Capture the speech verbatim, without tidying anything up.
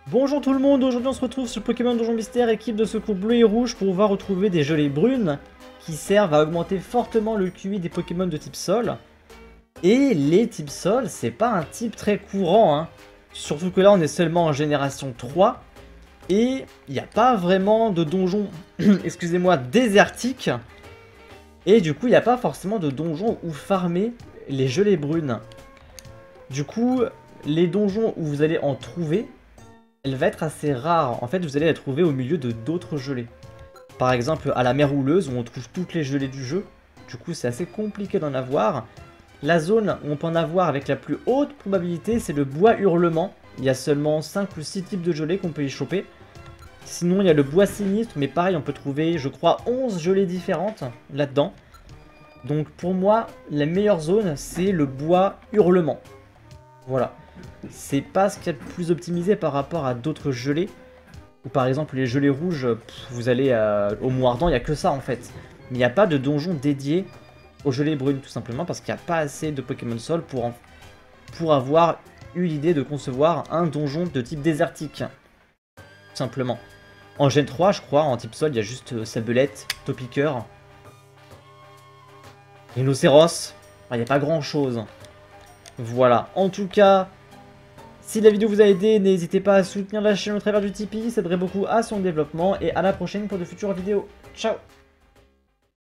Bonjour tout le monde, aujourd'hui on se retrouve sur Pokémon Donjon Mystère, équipe de secours bleu et rouge, pour pouvoir retrouver des gelées brunes qui servent à augmenter fortement le Q I des Pokémon de type sol. Et les types sol, c'est pas un type très courant, hein. Surtout que là on est seulement en génération trois, et il n'y a pas vraiment de donjon, excusez-moi, désertique. Et du coup il n'y a pas forcément de donjon où farmer les gelées brunes. Du coup, les donjons où vous allez en trouver, elle va être assez rare. En fait, vous allez la trouver au milieu de d'autres gelées. Par exemple, à la mer houleuse, où on trouve toutes les gelées du jeu. Du coup, c'est assez compliqué d'en avoir. La zone où on peut en avoir avec la plus haute probabilité, c'est le bois hurlement. Il y a seulement cinq ou six types de gelées qu'on peut y choper. Sinon, il y a le bois sinistre, mais pareil, on peut trouver, je crois, onze gelées différentes là-dedans. Donc, pour moi, la meilleure zone, c'est le bois hurlement. Voilà. C'est pas ce qu'il y a de plus optimisé par rapport à d'autres gelées. Ou par exemple les gelées rouges, pff, vous allez euh, au Mont Ardent, il n'y a que ça en fait. Mais il n'y a pas de donjon dédié aux gelées brunes, tout simplement parce qu'il n'y a pas assez de Pokémon Sol pour, en... pour avoir eu l'idée de concevoir un donjon de type désertique. Tout simplement. En Gen trois, je crois, en type Sol, il y a juste euh, Sabelette, Topiqueur, Rhinocéros. Il n'y a pas grand chose. Voilà. En tout cas, si la vidéo vous a aidé, n'hésitez pas à soutenir la chaîne au travers du Tipeee, ça aiderait beaucoup à son développement, et à la prochaine pour de futures vidéos. Ciao!